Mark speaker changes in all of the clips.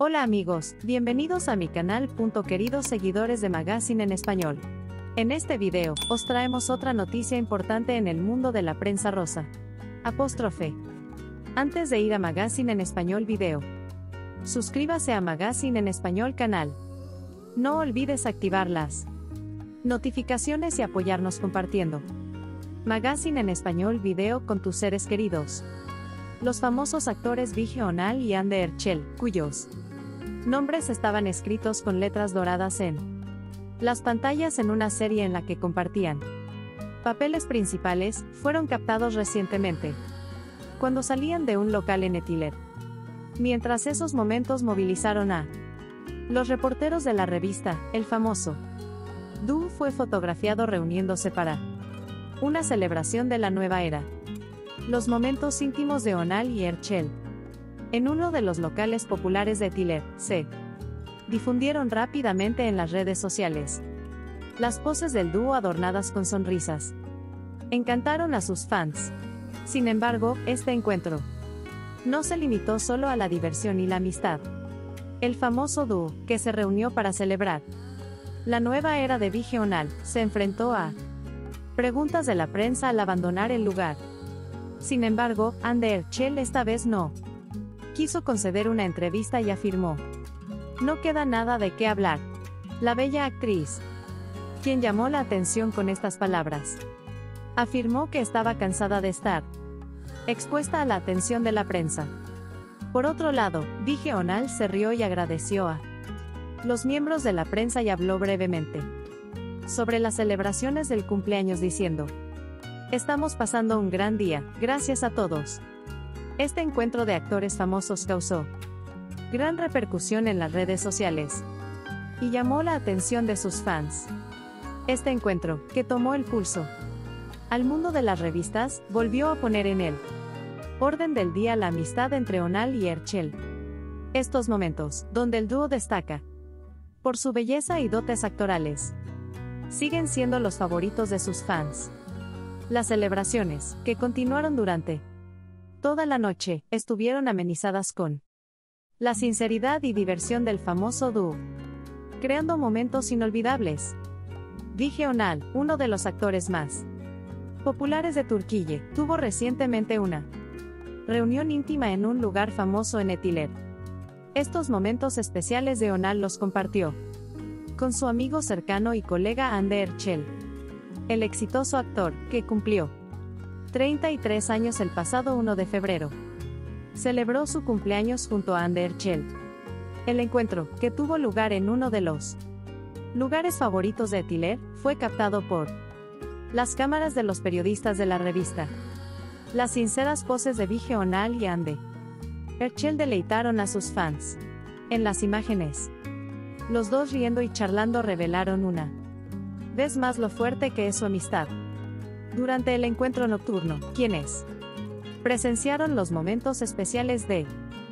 Speaker 1: Hola amigos, bienvenidos a mi canal. Queridos seguidores de Magazine en Español. En este video, os traemos otra noticia importante en el mundo de la prensa rosa. Apóstrofe. Antes de ir a Magazine en Español video, suscríbase a Magazine en Español canal. No olvides activar las notificaciones y apoyarnos compartiendo Magazine en Español video con tus seres queridos. Los famosos actores Vigge Onal y Ande Erchel, cuyos nombres estaban escritos con letras doradas en las pantallas en una serie en la que compartían papeles principales, fueron captados recientemente cuando salían de un local en Etiler. Mientras esos momentos movilizaron a los reporteros de la revista, el famoso dúo fue fotografiado reuniéndose para una celebración de la nueva era. Los momentos íntimos de Onal y Erchel en uno de los locales populares de Etiler se difundieron rápidamente en las redes sociales. Las poses del dúo adornadas con sonrisas encantaron a sus fans. Sin embargo, este encuentro no se limitó solo a la diversión y la amistad. El famoso dúo, que se reunió para celebrar la nueva era de Vigge Onal, se enfrentó a preguntas de la prensa al abandonar el lugar. Sin embargo, Ande Erchel esta vez no quiso conceder una entrevista y afirmó: "No queda nada de qué hablar". La bella actriz, quien llamó la atención con estas palabras, afirmó que estaba cansada de estar expuesta a la atención de la prensa. Por otro lado, Vigge Onal se rió y agradeció a los miembros de la prensa y habló brevemente sobre las celebraciones del cumpleaños diciendo: "Estamos pasando un gran día, gracias a todos". Este encuentro de actores famosos causó gran repercusión en las redes sociales y llamó la atención de sus fans. Este encuentro, que tomó el pulso al mundo de las revistas, volvió a poner en el orden del día la amistad entre Onal y Erchel. Estos momentos, donde el dúo destaca por su belleza y dotes actorales, siguen siendo los favoritos de sus fans. Las celebraciones, que continuaron durante toda la noche, estuvieron amenizadas con la sinceridad y diversión del famoso dúo, creando momentos inolvidables. Vigge Onal, uno de los actores más populares de Turquía, tuvo recientemente una reunión íntima en un lugar famoso en Etiler. Estos momentos especiales de Onal los compartió con su amigo cercano y colega Ande Erchel. El exitoso actor, que cumplió 33 años el pasado 1 de febrero, celebró su cumpleaños junto a Ande Erchel. El encuentro, que tuvo lugar en uno de los lugares favoritos de Etiler, fue captado por las cámaras de los periodistas de la revista. Las sinceras poses de Vigge Onal y Ande Erchel deleitaron a sus fans. En las imágenes, los dos riendo y charlando revelaron una vez más lo fuerte que es su amistad. Durante el encuentro nocturno, quienes presenciaron los momentos especiales de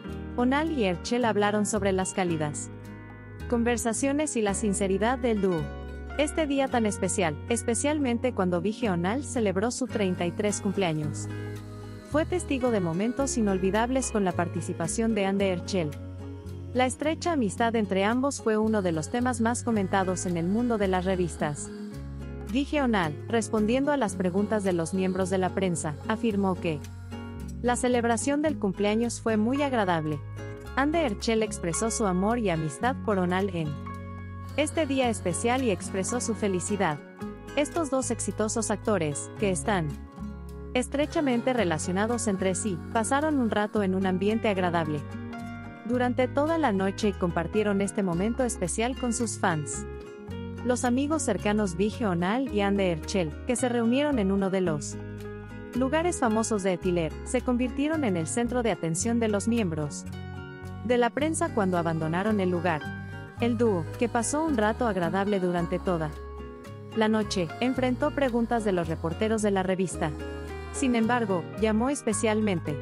Speaker 1: Onal y Erchel hablaron sobre las cálidas conversaciones y la sinceridad del dúo. Este día tan especial, especialmente cuando Vigge Onal celebró su 33 cumpleaños, fue testigo de momentos inolvidables con la participación de Ande Erchel. La estrecha amistad entre ambos fue uno de los temas más comentados en el mundo de las revistas. Vigge Onal, respondiendo a las preguntas de los miembros de la prensa, afirmó que la celebración del cumpleaños fue muy agradable. Ande Erchel expresó su amor y amistad por Onal en este día especial y expresó su felicidad. Estos dos exitosos actores, que están estrechamente relacionados entre sí, pasaron un rato en un ambiente agradable durante toda la noche y compartieron este momento especial con sus fans. Los amigos cercanos Vigge Onal y Ande Erchel, que se reunieron en uno de los lugares famosos de Etiler, se convirtieron en el centro de atención de los miembros de la prensa cuando abandonaron el lugar. El dúo, que pasó un rato agradable durante toda la noche, enfrentó preguntas de los reporteros de la revista. Sin embargo, llamó especialmente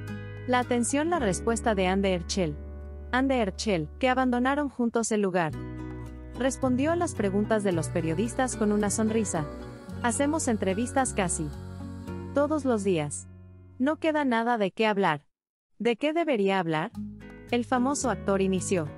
Speaker 1: la atención la respuesta de Ande Erchel. Ande Erchel, que abandonaron juntos el lugar, respondió a las preguntas de los periodistas con una sonrisa: "Hacemos entrevistas casi todos los días. No queda nada de qué hablar". ¿De qué debería hablar? El famoso actor inició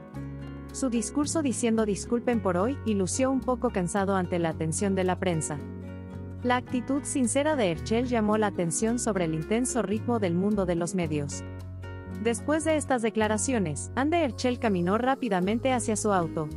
Speaker 1: su discurso diciendo disculpen por hoy y lució un poco cansado ante la atención de la prensa. La actitud sincera de Herschel llamó la atención sobre el intenso ritmo del mundo de los medios. Después de estas declaraciones, Anne Herschel caminó rápidamente hacia su auto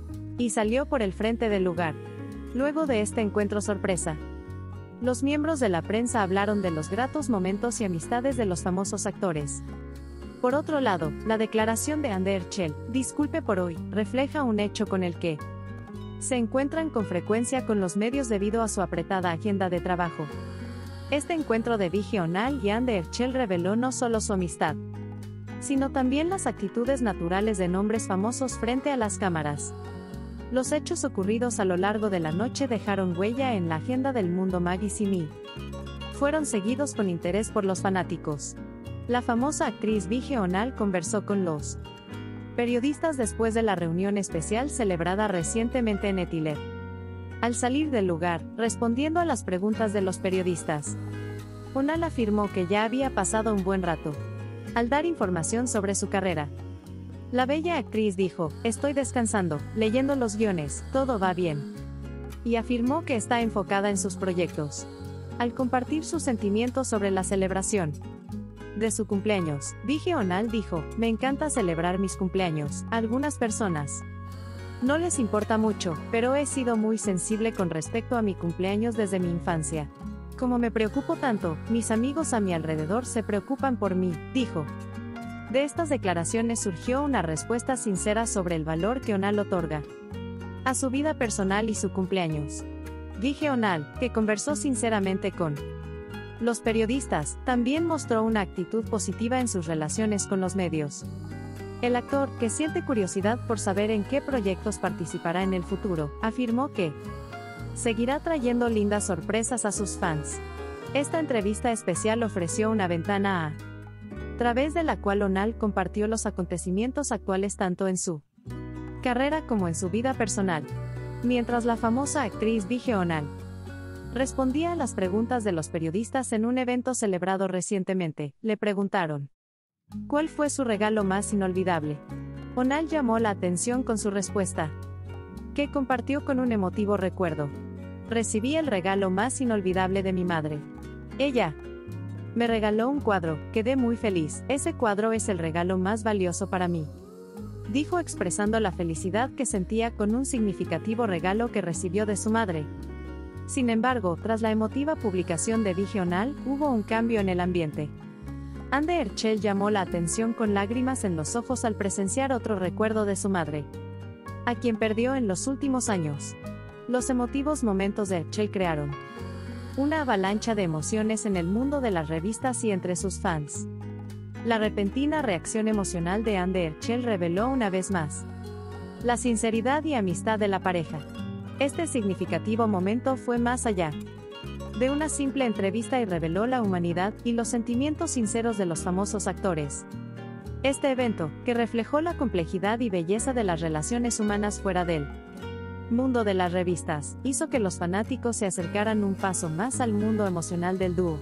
Speaker 1: y salió por el frente del lugar. Luego de este encuentro sorpresa, los miembros de la prensa hablaron de los gratos momentos y amistades de los famosos actores. Por otro lado, la declaración de Anne Herschel, disculpe por hoy, refleja un hecho con el que se encuentran con frecuencia con los medios debido a su apretada agenda de trabajo. Este encuentro de Viggy O'Neill y Anne Herschel reveló no solo su amistad, sino también las actitudes naturales de nombres famosos frente a las cámaras. Los hechos ocurridos a lo largo de la noche dejaron huella en la agenda del mundo Magazine y fueron seguidos con interés por los fanáticos. La famosa actriz Viggy O'Neill conversó con los periodistas después de la reunión especial celebrada recientemente en Etiler. Al salir del lugar, respondiendo a las preguntas de los periodistas, O'Neill afirmó que ya había pasado un buen rato al dar información sobre su carrera. La bella actriz dijo, estoy descansando, leyendo los guiones, todo va bien. Y afirmó que está enfocada en sus proyectos. Al compartir sus sentimientos sobre la celebración de su cumpleaños, Viggy O'Neill dijo, me encanta celebrar mis cumpleaños. A algunas personas no les importa mucho, pero he sido muy sensible con respecto a mi cumpleaños desde mi infancia. Como me preocupo tanto, mis amigos a mi alrededor se preocupan por mí, dijo. De estas declaraciones surgió una respuesta sincera sobre el valor que O'Neill otorga a su vida personal y su cumpleaños. Viggy O'Neill, que conversó sinceramente con los periodistas, también mostró una actitud positiva en sus relaciones con los medios. El actor, que siente curiosidad por saber en qué proyectos participará en el futuro, afirmó que seguirá trayendo lindas sorpresas a sus fans. Esta entrevista especial ofreció una ventana a través de la cual O'Neill compartió los acontecimientos actuales tanto en su carrera como en su vida personal. Mientras la famosa actriz Viggy O'Neill respondía a las preguntas de los periodistas en un evento celebrado recientemente, le preguntaron ¿cuál fue su regalo más inolvidable? O'Neill llamó la atención con su respuesta, que compartió con un emotivo recuerdo. Recibí el regalo más inolvidable de mi madre. Ella me regaló un cuadro, quedé muy feliz, ese cuadro es el regalo más valioso para mí. Dijo expresando la felicidad que sentía con un significativo regalo que recibió de su madre. Sin embargo, tras la emotiva publicación de Viggy O'Neill, hubo un cambio en el ambiente. Anne Herschel llamó la atención con lágrimas en los ojos al presenciar otro recuerdo de su madre, a quien perdió en los últimos años. Los emotivos momentos de Herschel crearon una avalancha de emociones en el mundo de las revistas y entre sus fans. La repentina reacción emocional de Anne Herschel reveló una vez más la sinceridad y amistad de la pareja. Este significativo momento fue más allá de una simple entrevista y reveló la humanidad y los sentimientos sinceros de los famosos actores. Este evento, que reflejó la complejidad y belleza de las relaciones humanas fuera del mundo de las revistas, hizo que los fanáticos se acercaran un paso más al mundo emocional del dúo.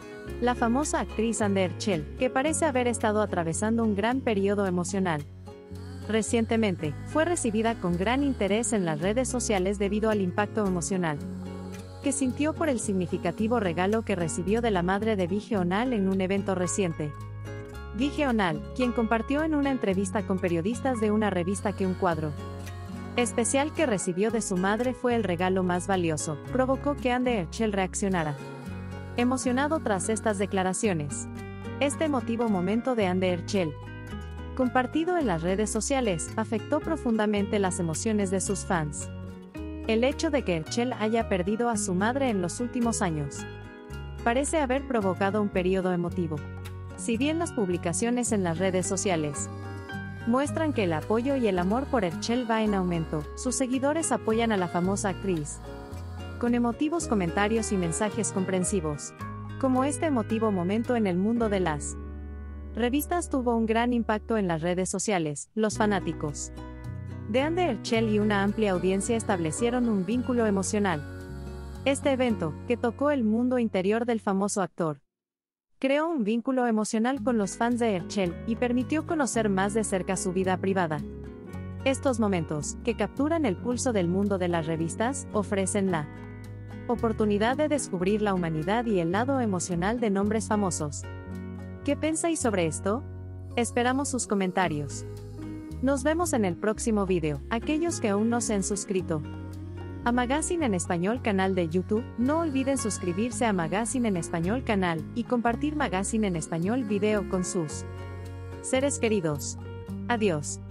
Speaker 1: La famosa actriz Anne Herschel, que parece haber estado atravesando un gran periodo emocional recientemente, fue recibida con gran interés en las redes sociales debido al impacto emocional que sintió por el significativo regalo que recibió de la madre de Viggy O'Neill en un evento reciente. Viggy O'Neill, quien compartió en una entrevista con periodistas de una revista que un cuadro especial que recibió de su madre fue el regalo más valioso, provocó que Anne Herschel reaccionara emocionado tras estas declaraciones. Este emotivo momento de Anne Herschel, compartido en las redes sociales, afectó profundamente las emociones de sus fans. El hecho de que Herschel haya perdido a su madre en los últimos años parece haber provocado un periodo emotivo. Si bien las publicaciones en las redes sociales muestran que el apoyo y el amor por Herschel va en aumento, sus seguidores apoyan a la famosa actriz con emotivos comentarios y mensajes comprensivos. Como este emotivo momento en el mundo de las revistas tuvo un gran impacto en las redes sociales, los fanáticos de Anne Herschel y una amplia audiencia establecieron un vínculo emocional. Este evento, que tocó el mundo interior del famoso actor, Creó un vínculo emocional con los fans de Herschel y permitió conocer más de cerca su vida privada. Estos momentos, que capturan el pulso del mundo de las revistas, ofrecen la oportunidad de descubrir la humanidad y el lado emocional de nombres famosos. ¿Qué pensáis sobre esto? Esperamos sus comentarios. Nos vemos en el próximo video. Aquellos que aún no se han suscrito a Magazine en Español canal de YouTube, no olviden suscribirse a Magazine en Español canal y compartir Magazine en Español video con sus seres queridos. Adiós.